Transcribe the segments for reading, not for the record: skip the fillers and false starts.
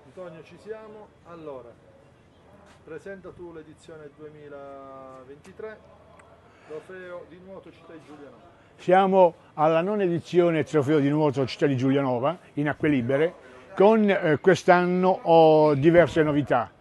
Antonio, ci siamo. Allora, presenta tu l'edizione 2023, trofeo di nuoto Città di Giulianova. Siamo alla nona edizione trofeo di nuoto Città di Giulianova in acque libere, con quest'anno ho diverse novità.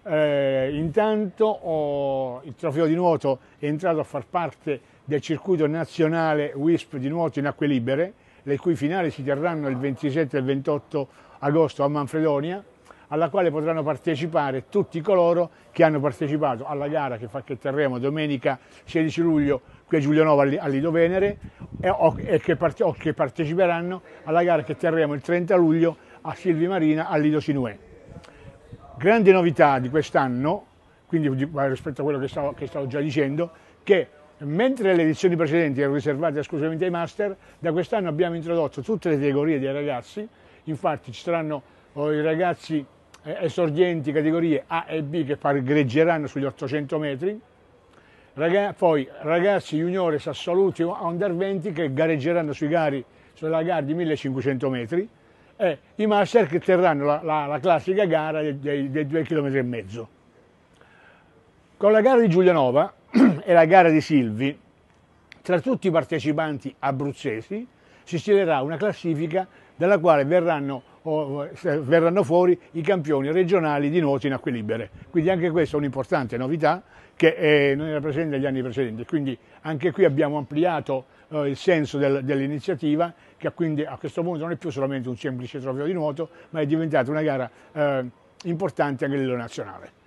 Intanto il trofeo di nuoto è entrato a far parte del circuito nazionale WISP di nuoto in acque libere, le cui finali si terranno il 27 e il 28 agosto a Manfredonia, alla quale potranno partecipare tutti coloro che hanno partecipato alla gara che terremo domenica 16 luglio qui a Giulianova al Lido Venere o che parteciperanno alla gara che terremo il 30 luglio a Silvi Marina al Lido Sinuè. Grande novità di quest'anno, quindi rispetto a quello che stavo già dicendo, che mentre le edizioni precedenti erano riservate esclusivamente ai master, da quest'anno abbiamo introdotto tutte le categorie dei ragazzi. Infatti ci saranno i ragazzi esordienti categorie A e B che gareggeranno sugli 800 metri, poi ragazzi juniores assoluti under 20 che gareggeranno sulla gara di 1500 metri e i master che terranno la classica gara dei 2,5 km. Con la gara di Giulianova e la gara di Silvi, tra tutti i partecipanti abruzzesi si stilerà una classifica dalla quale verranno fuori i campioni regionali di nuoto in acque libere. Quindi anche questa è un'importante novità che non era presente negli anni precedenti. Quindi anche qui abbiamo ampliato il senso dell'iniziativa, che quindi a questo punto non è più solamente un semplice trofeo di nuoto, ma è diventata una gara importante anche a livello nazionale.